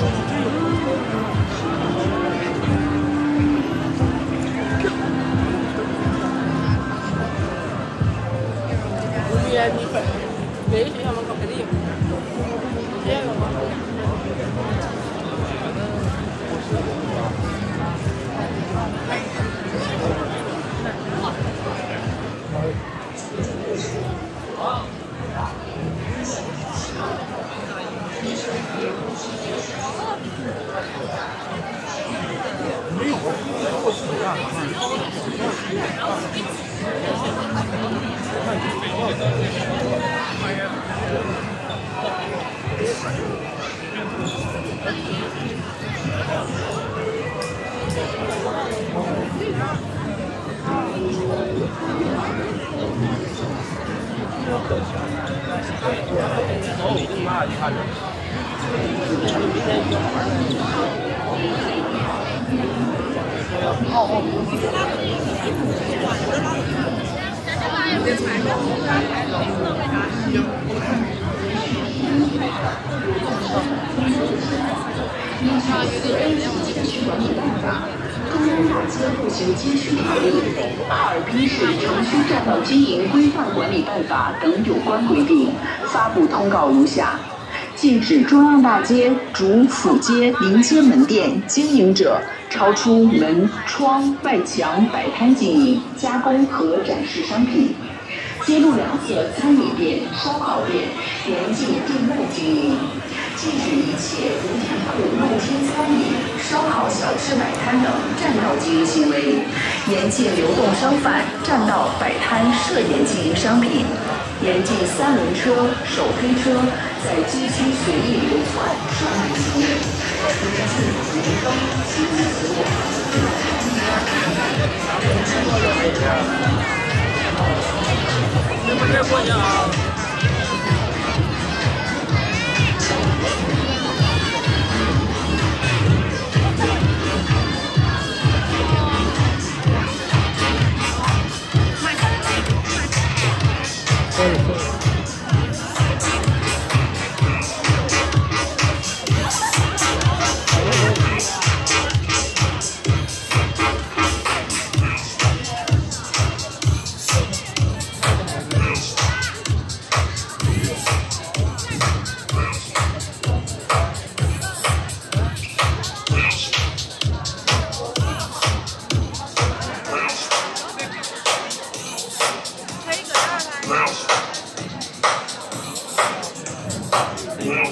米粉，别的学校门口肯定有。这个吗？ 中央大街步行街区条例、哈尔滨市城区占道经营规范管理办法等有关规定，发布通告如下：禁止中央大街、主辅街、临街门店经营者超出门窗、外墙摆摊经营、加工和展示商品；街路两侧餐饮店、烧烤店严禁店外经营；禁止一切不地铺、露天餐饮、烧烤小吃摆摊等占道经营行为；严禁流动商贩占道摆摊涉嫌经营商品；严禁三轮车、手推车在街区随意流窜售卖行为；严禁明灯、亲子死网。 这不是过奖。 可以搁这儿拍。